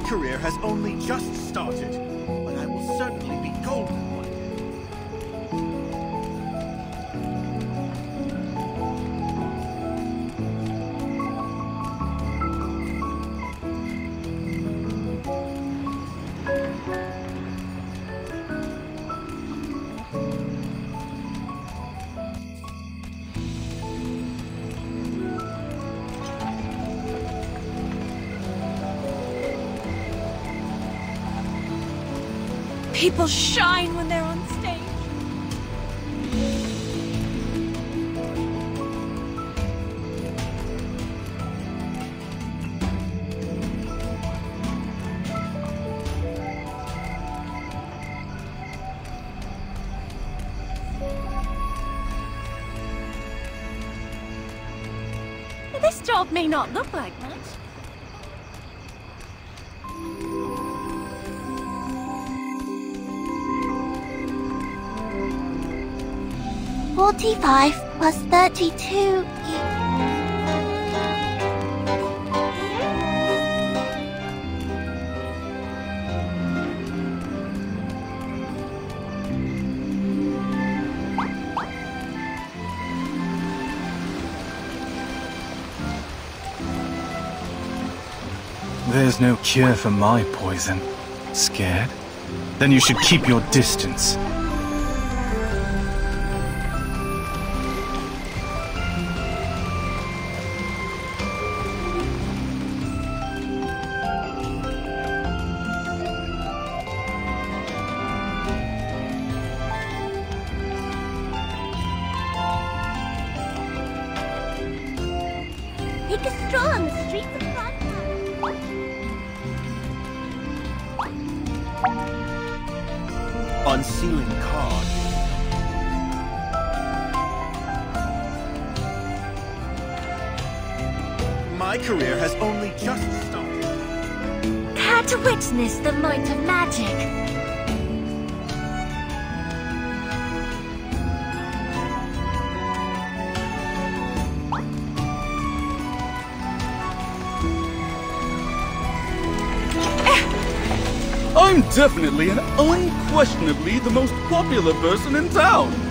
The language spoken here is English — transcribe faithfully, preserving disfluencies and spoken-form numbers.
My career has only just started, but I will certainly be golden one day. People shine when they're on stage. This job may not look like much. Forty-five plus thirty-two. There's no cure for my poison. Scared? Then you should keep your distance. Take a stroll on the streets of Frontier. Unsealing card. My career has only just started. Care to witness the might of magic? I'm definitely and unquestionably the most popular person in town.